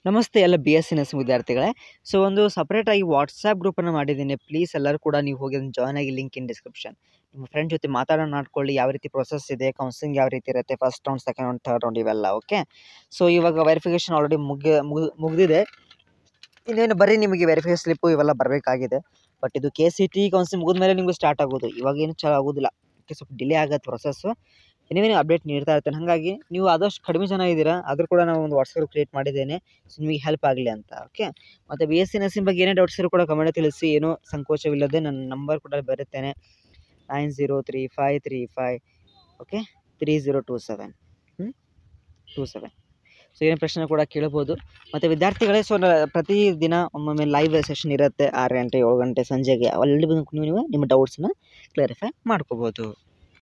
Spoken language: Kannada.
ನಮಸ್ತೆ ಎಲ್ಲ BSc ನರ್ಸಿಂಗ್ ವಿದ್ಯಾರ್ಥಿಗಳೇ. ಸೊ ಒಂದು ಸಪ್ರೇಟಾಗಿ ವಾಟ್ಸಾಪ್ ಗ್ರೂಪನ್ನು ಮಾಡಿದ್ದೀನಿ. ಪ್ಲೀಸ್ ಎಲ್ಲರೂ ಕೂಡ ನೀವು ಹೋಗಿ ಅದನ್ನು ಜಾಯ್ನ್ ಆಗಿ, ಲಿಂಕ್ ಇನ್ ಡಿಸ್ಕ್ರಿಪ್ಷನ್. ನಿಮ್ಮ ಫ್ರೆಂಡ್ ಜೊತೆ ಮಾಡ್ಕೊಳ್ಳಿ, ಯಾವ ರೀತಿ ಪ್ರೊಸೆಸ್ ಇದೆ, ಕೌನ್ಸಿಲಿಂಗ್ ಯಾವ ರೀತಿ ಇರುತ್ತೆ, first round, second round, third round ಇವೆಲ್ಲ. ಓಕೆ, ಸೊ ಇವಾಗ ವೆರಿಫಿಕೇಷನ್ ಆಲ್ರೆಡಿ ಮುಗಿದಿದೆ. ಇನ್ನೇನು ಬರೀ ನಿಮಗೆ ವೆರಿಫಿಕೇಷನ್ ಸ್ಲಿಪ್ಪು ಇವೆಲ್ಲ ಬರಬೇಕಾಗಿದೆ. ಬಟ್ ಇದು KCT ಕೌನ್ಸಿಲಿಂಗ್ ಮುಗಿದ ಮೇಲೆ ನಿಮಗೆ ಸ್ಟಾರ್ಟ್ ಆಗೋದು, ಇವಾಗ ಏನು ಆಗೋದಿಲ್ಲ. ಓಕೆ, ಸ್ವಲ್ಪ ಡಿಲೇ ಆಗುತ್ತೆ ಪ್ರೊಸೆಸ್ಸು. ಏನೇನು ಅಪ್ಡೇಟ್ ನೀಡ್ತಾ ಇರ್ತೇನೆ. ಹಾಗಾಗಿ ನೀವು ಆದಷ್ಟು ಕಡಿಮೆ ಜನ ಇದ್ದೀರಾ, ಆದರೂ ಕೂಡ ನಾವು ಒಂದು ವಾಟ್ಸಪ್ ಕ್ರಿಯೇಟ್ ಮಾಡಿದ್ದೇನೆ, ಸೊ ನಿಮಗೆ ಹೆಲ್ಪ್ ಆಗಲಿ ಅಂತ. ಓಕೆ, ಮತ್ತು BSc ನರ್ಸಿಂಗ್ ಬಗ್ಗೆ ಏನೇ ಡೌಟ್ಸ್ ಇರೋ ಕೂಡ ಕಮೆಂಟ್ ತಿಳಿಸಿ. ಏನೂ ಸಂಕೋಚವಿಲ್ಲದೆ ನನ್ನ ನಂಬರ್ ಕೂಡ ಬರುತ್ತೇನೆ 903535 ಓಕೆ 3027 27. ಸೊ ಏನು ಪ್ರಶ್ನೆ ಕೂಡ ಕೇಳ್ಬೋದು. ಮತ್ತು ವಿದ್ಯಾರ್ಥಿಗಳೇ, ಸೊ ಪ್ರತಿದಿನ ಒಮ್ಮೊಮ್ಮೆ ಲೈವ್ ಸೆಷನ್ ಇರುತ್ತೆ 6 ಗಂಟೆ 7 ಗಂಟೆ ಸಂಜೆಗೆ. ಅಲ್ಲಿ ಬಂದು ನೀವು ನಿಮ್ಮ ಡೌಟ್ಸನ್ನ ಕ್ಲಾರಿಫೈ ಮಾಡ್ಕೋಬೋದು.